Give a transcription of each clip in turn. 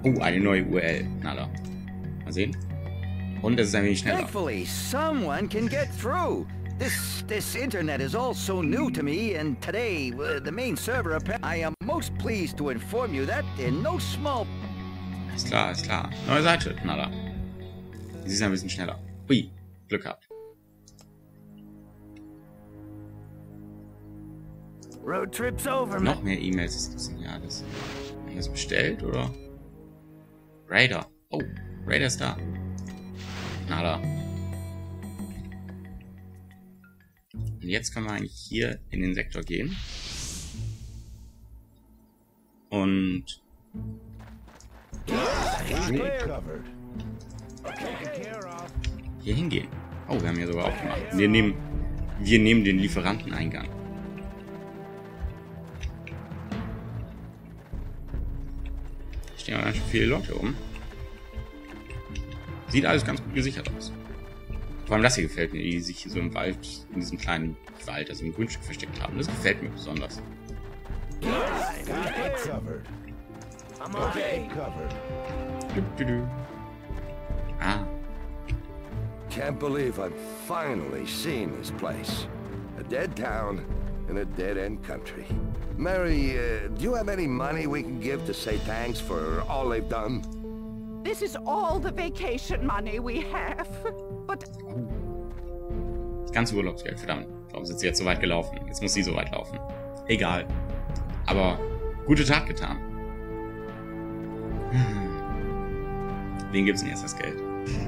eine neue URL. Na da. Mal sehen. Und es ist ein wenig schneller. Thankfully, someone can get through. This internet is all so new to me, and today, the main server, I am most pleased to inform you that in no small... Ist klar, ist klar. Neue Seite. Na da. Sie ist ein bisschen schneller. Ui, Glück gehabt. Road trip's over, man. Noch mehr E-Mails. Ist das denn hier alles? Haben wir das bestellt, oder? Raider. Oh, Raider ist da. Na da. Und jetzt können wir eigentlich hier in den Sektor gehen. Und... hier hingehen. Oh, wir haben hier sogar aufgemacht. Wir nehmen den Lieferanteneingang. Da stehen aber ganz schön viele Leute rum. Sieht alles ganz gut gesichert aus. Vor allem das hier gefällt mir, die sich hier so im Wald, in diesem kleinen Wald, also im Grundstück versteckt haben. Das gefällt mir besonders. Ah. Can't believe I've finally seen this place. A dead town in a dead-end country. Mary, do you have any money we can give to say thanks for all they've done? This is all the vacation money we have. But... Das ganze Urlaubsgeld, verdammt. Warum sind sie jetzt so weit gelaufen? Jetzt muss sie so weit laufen. Egal. Aber gute Tat getan. Wen gibt's denn jetzt das Geld?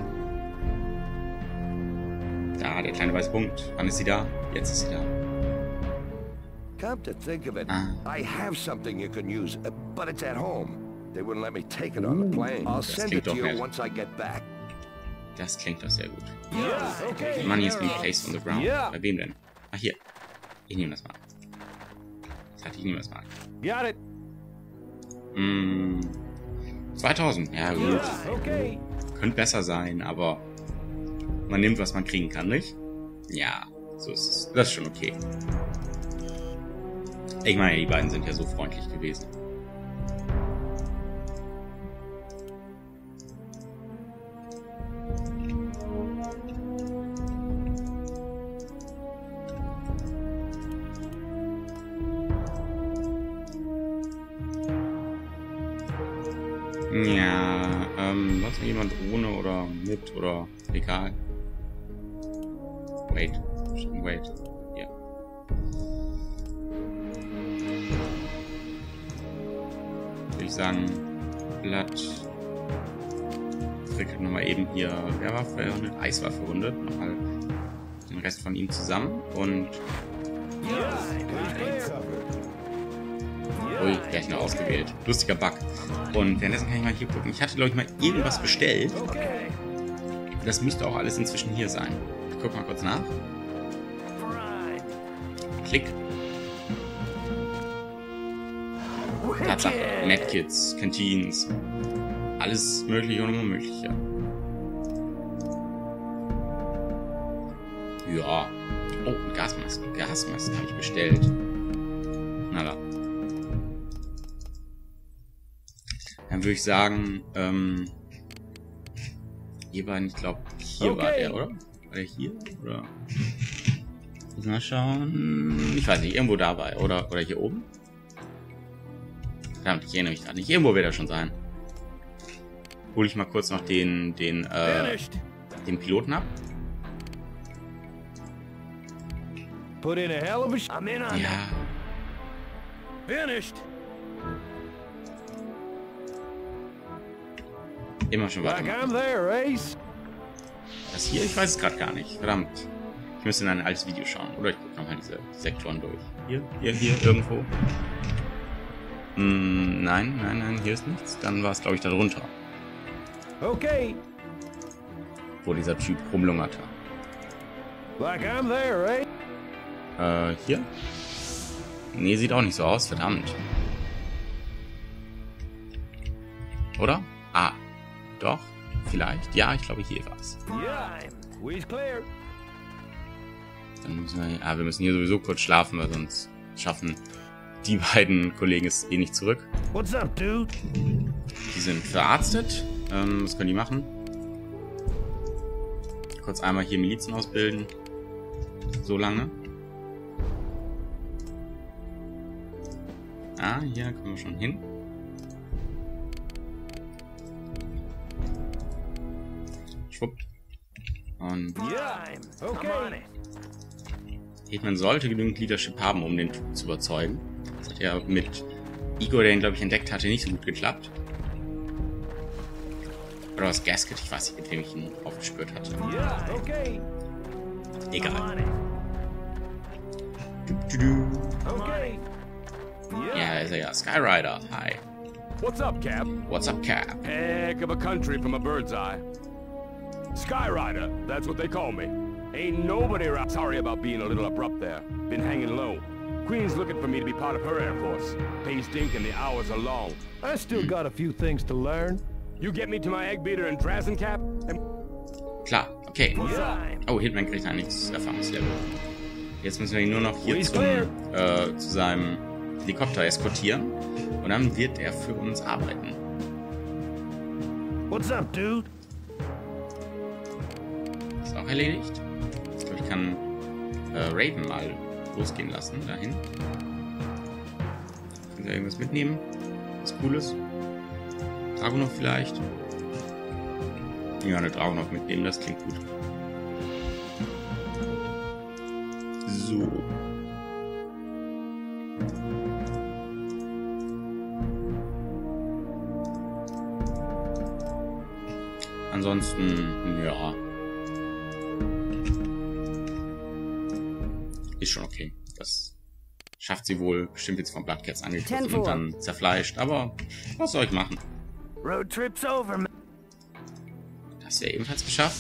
Da, der kleine weiße Punkt. Wann ist sie da? Jetzt ist sie da. Come to think of it, I have something you can use, but it's at home. They wouldn't let me take it on the plane. I'll send it to you once I get back. Das klingt doch sehr gut. Money has been placed on the ground. Bei wem denn? Ah, hier. Ich nehme das mal. Ich nehme das mal. 2000. Ja, gut. Könnte besser sein, aber man nimmt, was man kriegen kann, nicht? Ja, so ist es. Das ist schon okay. Ich meine, die beiden sind ja so freundlich gewesen. Ja, sonst noch jemand ohne oder mit oder egal. Wait. Ja. Würde ich sagen, Blatt. Frickelt nochmal eben hier Wehrwaffe verwundet, Eiswaffe verwundet. Nochmal den Rest von ihm zusammen und. Ui, gleich noch ausgewählt. Lustiger Bug. Und währenddessen kann ich mal hier gucken. Ich hatte, glaube ich, mal irgendwas bestellt. Das müsste auch alles inzwischen hier sein. Ich gucke mal kurz nach. Klick. Tatsache. Medkits, Canteens. Alles Mögliche und Unmögliche. Ja. Oh, Gasmasken. Gasmasken habe ich bestellt. Na da. Dann würde ich sagen, ihr beiden, ich glaube, hier war der, oder? War der hier? Oder? Mal schauen. Ich weiß nicht, irgendwo dabei. Oder hier oben? Verdammt, ich erinnere mich gerade nicht. Irgendwo wird er schon sein. Hole ich mal kurz noch den Piloten ab. Ja. Immer schon weiter. Das hier? Ich weiß es gerade gar nicht. Verdammt. Ich müsste in ein altes Video schauen. Oder ich gucke nochmal diese Sektoren durch. Hier, irgendwo. Nein, hier ist nichts. Dann war es, glaube ich, da drunter. Okay. Wo dieser Typ rumlungerte. Hier? Nee, sieht auch nicht so aus. Verdammt. Oder? Ah. Doch, vielleicht. Ja, ich glaube, hier war es. Dann müssen wir müssen hier sowieso kurz schlafen, weil sonst schaffen die beiden Kollegen es eh nicht zurück. Die sind verarztet. Was können die machen? Kurz einmal hier Milizen ausbilden. So lange. Ah, hier kommen wir schon hin. Schwupp. Und Hetman sollte genügend Leadership haben, um den Typen zu überzeugen. Das hat ja mit Igor, der ihn, glaube ich, entdeckt hatte, nicht so gut geklappt. Oder was Gasket? Ich weiß nicht, mit wem ich ihn aufgespürt hatte. Egal. Ja, ist er ja. Skyrider. Hi. What's up, Cap? What's up, Cap? Heck of a country from a bird's eye. Skyrider, that's what they call me. Ain't nobody around. Sorry about being a little abrupt there. Been hanging low. Queen's looking for me to be part of her Air Force. Pay stink and the hours are long. I still got a few things to learn. You get me to my egg beater in Drazen, Cap? Klar, okay. Oh, Hitman kriegt ein nichts Erfahrungslevel. Jetzt müssen wir ihn nur noch hier zu seinem Helikopter eskortieren. Und dann wird er für uns arbeiten. What's up, dude? Ist auch erledigt. Ich glaube, ich kann Raven mal losgehen lassen, dahin. Können wir irgendwas mitnehmen? Was Cooles? Dragunov vielleicht? Ja, eine Dragunov mitnehmen, das klingt gut. So. Ansonsten, ja. Ist schon okay. Das schafft sie wohl. Bestimmt jetzt vom Bloodcats angegriffen und dann zerfleischt. Aber was soll ich machen? Road trip's over. Das ja ebenfalls geschafft.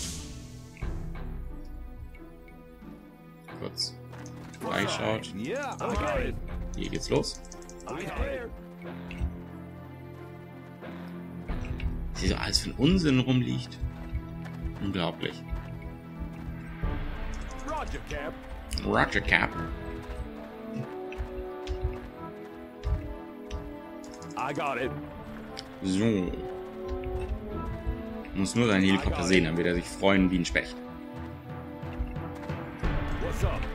Kurz reingeschaut. Hier geht's los. Hier so alles für einen Unsinn rumliegt. Unglaublich. Roger, Cap. Roger, Cap. I got it. So. Muss nur seinen Helikopter sehen, dann wird er sich freuen wie ein Specht. What's up?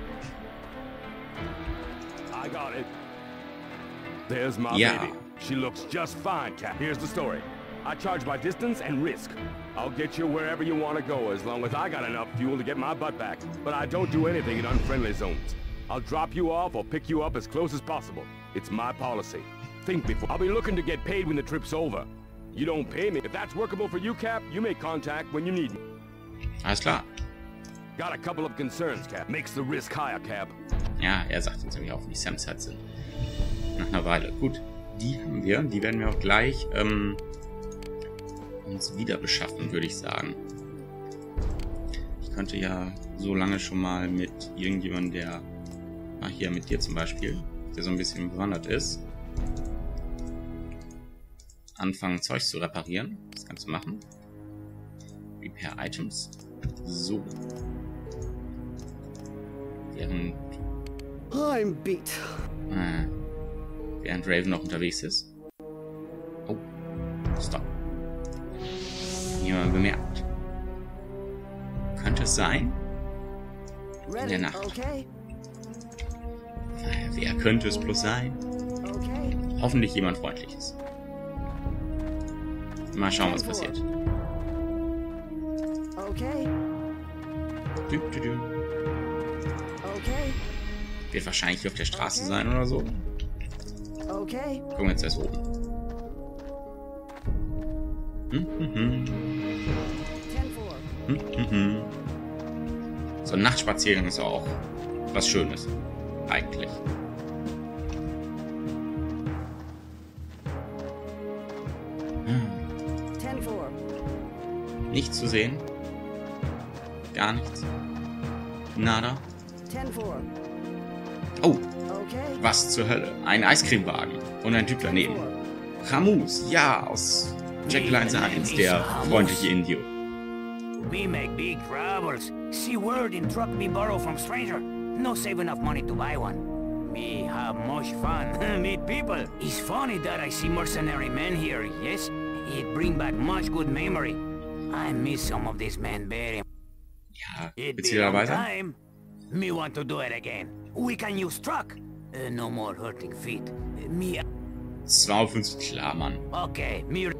I got it. There's my baby. She looks just fine, Cap. Here's the story. I charge by distance and risk. I'll get you wherever you want to go as long as I got enough fuel to get my butt back. But I don't do anything in unfriendly zones. I'll drop you off or pick you up as close as possible. It's my policy. Think before. I'll be looking to get paid when the trip's over. You don't pay me. If that's workable for you, Cap, you make contact when you need me. Alles klar. Got a couple of concerns, Cap. Makes the risk higher, Cap. Ja, er sagt uns nämlich auch, wie Sam's halt sind. Nach einer Weile. Gut, die haben wir. Die werden wir auch gleich uns wieder beschaffen, würde ich sagen. Ich könnte ja so lange schon mal mit irgendjemandem, der... hier mit dir zum Beispiel, der so ein bisschen bewandert ist, anfangen, Zeug zu reparieren. Das kannst du machen. Repair Items. So. Während Raven noch unterwegs ist. Oh. Stop. Jemand bemerkt. Könnte es sein? In der Nacht. Wer könnte es bloß sein? Hoffentlich jemand Freundliches. Mal schauen, was passiert. Wird wahrscheinlich hier auf der Straße sein oder so. Gucken wir jetzt erst oben. So ein Nachtspaziergang ist auch was Schönes. Eigentlich. Nichts zu sehen. Gar nichts. Nada. Oh. Was zur Hölle? Ein Eiscremewagen. Und ein Typ daneben. Ramus. Ja, aus Jekyll and Hyde, der freundliche Indio. We make big troubles. See word in truck we borrow from stranger. No save enough money to buy one. Me have much fun. Meet people. It's funny that I see mercenary men here, yes? It bring back much good memory. I miss some of these men very. Ja, It geht's be wieder long weiter? time. Me want to do it again. We can use truck. No more hurting feet. Me. 52, klar, Mann. Okay, me.